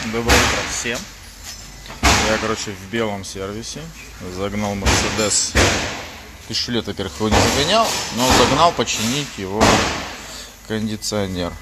Доброе утро всем. Я, короче, в белом сервисе загнал Mercedes. 1000 лет, во-первых, его не загонял, но загнал починить его кондиционер.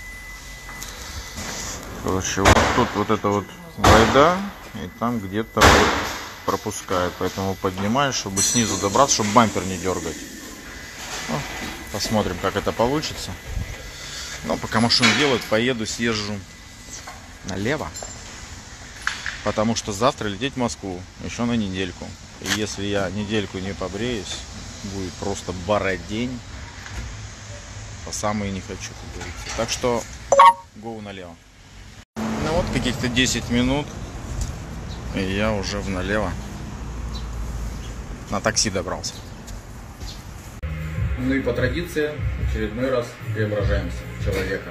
Короче, вот тут вот это вот байда, и там где-то вот пропускает, поэтому поднимаешь, чтобы снизу добраться, чтобы бампер не дергать. Ну, посмотрим, как это получится. Но пока машину делают, поеду, съезжу налево, потому что завтра лететь в Москву еще на недельку. И если я недельку не побреюсь, будет просто бородень по самые не хочу, как говорится. Так что гоу налево. Ну вот каких-то 10 минут, и я уже в налево. На такси добрался. Ну и по традиции в очередной раз преображаемся в человека.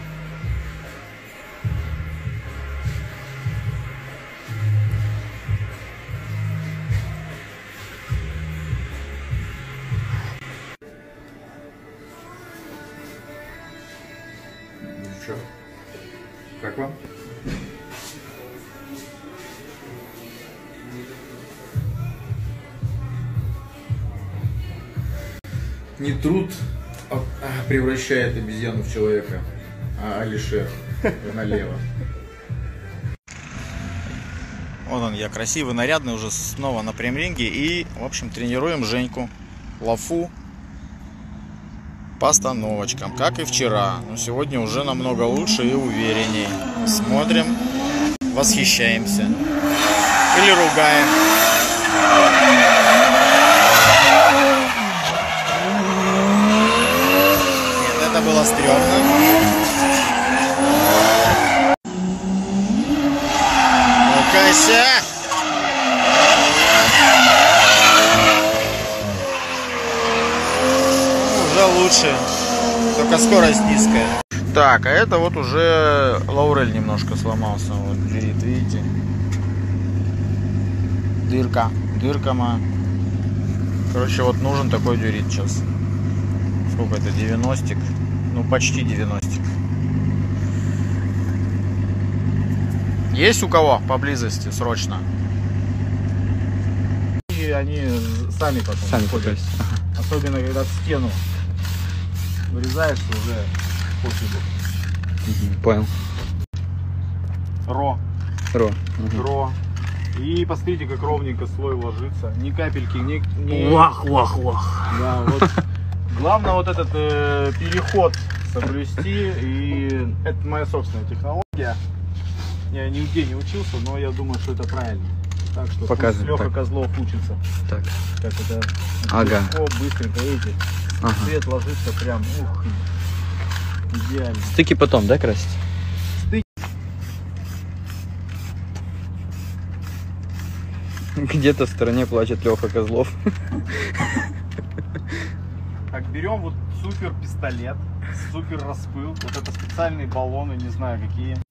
Ну что, как вам? Не труд превращает обезьяну в человека, а Алишер налево. Вот он, я красивый, нарядный, уже снова на прем-ринге. И, в общем, тренируем Женьку Лафу по остановочкам, как и вчера. Но сегодня уже намного лучше и уверенней. Смотрим, восхищаемся или ругаем. Это было стрёмно. Ну-кася! Уже лучше. Только скорость низкая. Так, а это вот уже Лаурель немножко сломался. Вот, видите? Дырка моя. Короче, вот нужен такой дюрит сейчас. Сколько это? 90-ик? Ну, почти 90-ик. Есть у кого поблизости срочно? И они сами потом ходят. Особенно когда в стену вырезаешься, уже пофигу. Понял. Ро. Ро. И посмотрите, как ровненько слой ложится. Ни капельки, ни... Лах. Да, вот. Главное вот этот переход соблюсти, и это моя собственная технология. Я нигде не учился, но я думаю, что это правильно. Так что Леха Козлов учится. Так. Как это легко, быстренько, видите. Цвет ложится прям, ух, идеально. Стыки потом, да, красить? Где-то в стороне плачет Леха Козлов. Так, берем вот супер пистолет, супер распыл. Вот это специальные баллоны, не знаю какие.